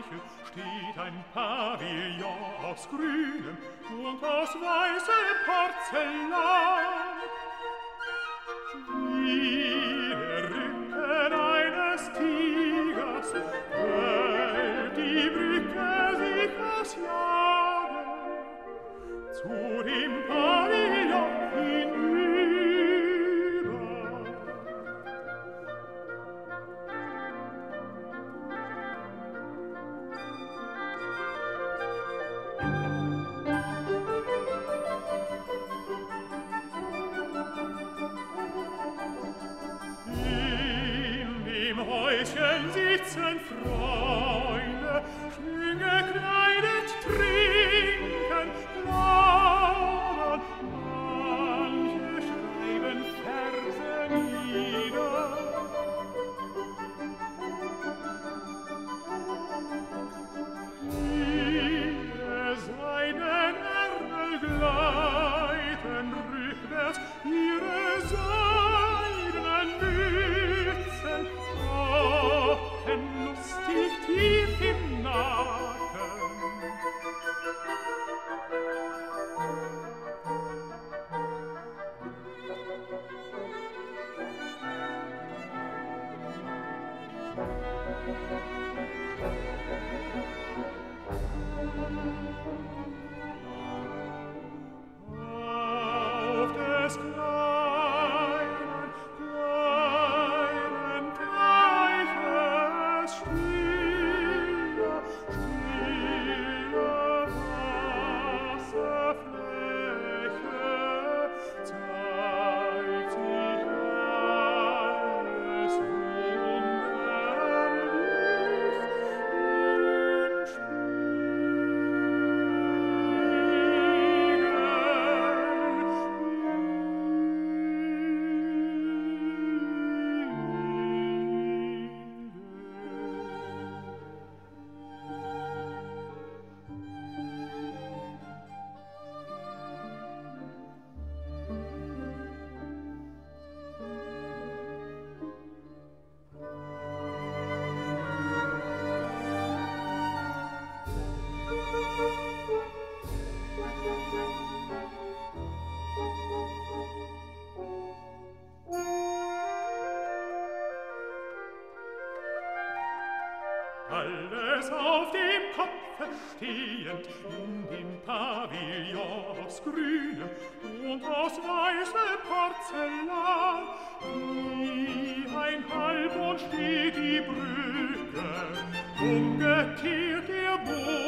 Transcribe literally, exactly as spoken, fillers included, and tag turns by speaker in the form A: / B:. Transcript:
A: Eiche steht ein Pavillon aus grünem und aus weißem Porzellan. Wie der Rücken eines Tigers wölbt die Brücke sich aus Jahren zu dem Pavillon hinüber. Häuschen sitzen Freunde, schön gekleidet, trinken, plaudern, manche schreiben Verse nieder. Ihre seinen Ärmel gleiten rückwärts, ihre seidenen Mützen lustig tief im Nacken. Auf des kleinen, kleinen Teiches stille, stille Wasserfläche zeigt sich alles wunderlich im Alles auf dem Kopfe stehend, in dem Pavillon aus grünem und aus weißem Porzellan. Wie ein Halbmond steht die Brücke, umgekehrt der Boden,